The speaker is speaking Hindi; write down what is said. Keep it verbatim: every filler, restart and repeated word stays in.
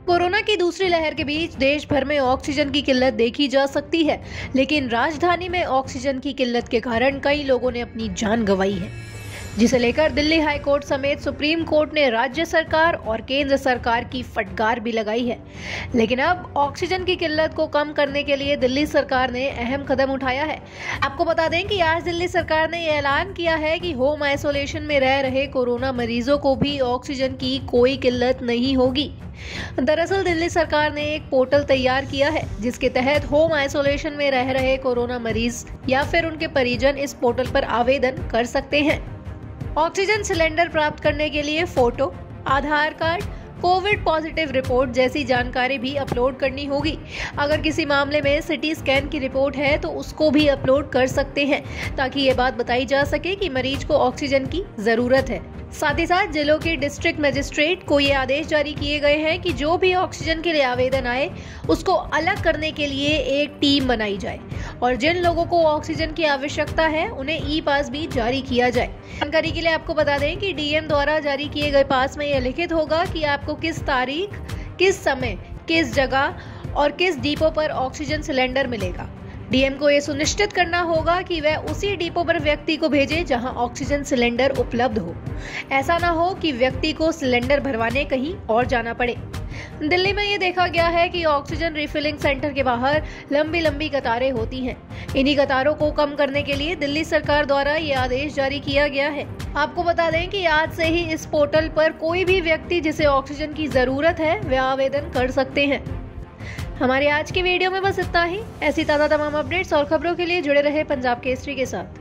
कोरोना की दूसरी लहर के बीच देश भर में ऑक्सीजन की किल्लत देखी जा सकती है, लेकिन राजधानी में ऑक्सीजन की किल्लत के कारण कई लोगों ने अपनी जान गंवाई है, जिसे लेकर दिल्ली हाई कोर्ट समेत सुप्रीम कोर्ट ने राज्य सरकार और केंद्र सरकार की फटकार भी लगाई है। लेकिन अब ऑक्सीजन की किल्लत को कम करने के लिए दिल्ली सरकार ने अहम कदम उठाया है। आपको बता दें कि आज दिल्ली सरकार ने ऐलान किया है कि होम आइसोलेशन में रह रहे कोरोना मरीजों को भी ऑक्सीजन की कोई किल्लत नहीं होगी। दरअसल दिल्ली सरकार ने एक पोर्टल तैयार किया है, जिसके तहत होम आइसोलेशन में रह रहे कोरोना मरीज या फिर उनके परिजन इस पोर्टल पर आवेदन कर सकते हैं। ऑक्सीजन सिलेंडर प्राप्त करने के लिए photo, Aadhaar card, covid positive report जैसी जानकारी भी अपलोड करनी होगी। अगर किसी मामले में सिटी स्कैन की रिपोर्ट है तो उसको भी अपलोड कर सकते हैं, ताकि ये बात बताई जा सके कि मरीज को ऑक्सीजन की जरूरत है। साथ ही साथ जिलों के डिस्ट्रिक्ट मजिस्ट्रेट को ये आदेश जारी किए गए हैं कि जो भी ऑक्सीजन के लिए आवेदन आए उसको अलग करने के लिए एक टीम बनाई जाए और जिन लोगों को ऑक्सीजन की आवश्यकता है उन्हें ई पास भी जारी किया जाए। जानकारी के लिए आपको बता दें कि डीएम द्वारा जारी किए गए पास में यह लिखित होगा कि आपको किस तारीख, किस समय, किस जगह और किस डिपो पर ऑक्सीजन सिलेंडर मिलेगा। डीएम को यह सुनिश्चित करना होगा कि वह उसी डिपो पर व्यक्ति को भेजे जहां ऑक्सीजन सिलेंडर उपलब्ध हो। ऐसा ना हो कि व्यक्ति को सिलेंडर भरवाने कहीं और जाना पड़े। दिल्ली में ये देखा गया है कि ऑक्सीजन रिफिलिंग सेंटर के बाहर लंबी लंबी कतारें होती हैं। इन्हीं कतारों को कम करने के लिए दिल्ली सरकार द्वारा ये आदेश जारी किया गया है। आपको बता दें कि आज से ही इस पोर्टल पर कोई भी व्यक्ति जिसे ऑक्सीजन की जरूरत है वह आवेदन कर सकते हैं। हमारे आज की वीडियो में बस इतना ही। ऐसी ताज़ा तमाम अपडेट्स और खबरों के लिए जुड़े रहे पंजाब केसरी के साथ।